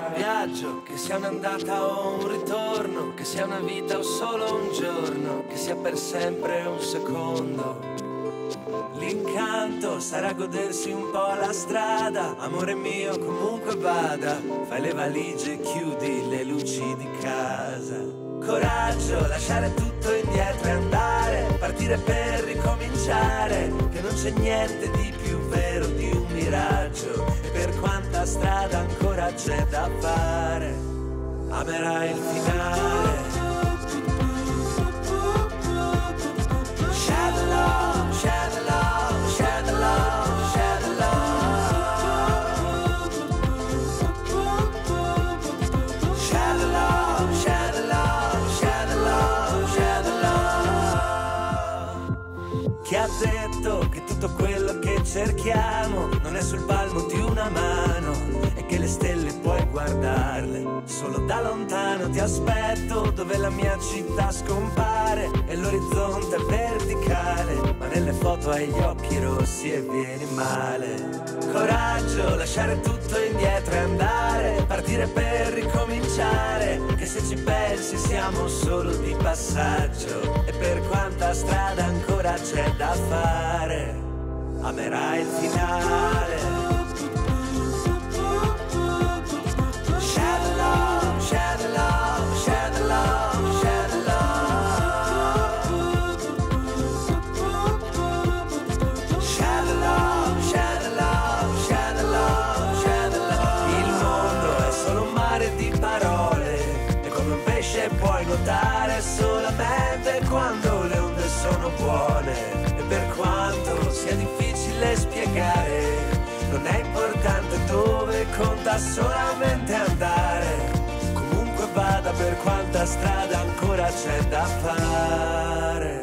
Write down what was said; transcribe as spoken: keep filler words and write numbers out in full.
un viaggio, che sia un'andata o un ritorno, che sia una vita o solo un giorno, che sia per sempre un secondo. L'incanto sarà godersi un po' la strada, amore mio comunque vada, fai le valigie e chiudi le luci di casa. Coraggio, lasciare tutto indietro e andare, partire per ricominciare, che non c'è niente di più vero di un miraggio, e per quanta strada ancora c'è da fare, amerai il finale. Share the love, share the love, share the love, share the love. Share the love, share the love, share the love, share the love. Chi ha detto che tutto quello che cerchiamo non è sul palmo di una mano e che le stelle puoi guardarle solo da lontano? Ti aspetto dove la mia città scompare e l'orizzonte è verticale, ma nelle foto hai gli occhi rossi e vieni male. Coraggio, lasciare tutto indietro e andare, partire per ricominciare, che se ci pensi siamo solo di passaggio, e per quanta strada ancora c'è da fare, amerai il finale. Share the love, share the love, share the love, share the love. Share the love, share the love, share the love, share the love. Il mondo è solo un mare di parole, e come un pesce puoi nuotare solamente quando le onde sono buone, e per quanto sia difficile spiegare, non è importante dove, conta solamente andare. Comunque vada, per quanta strada ancora c'è da fare.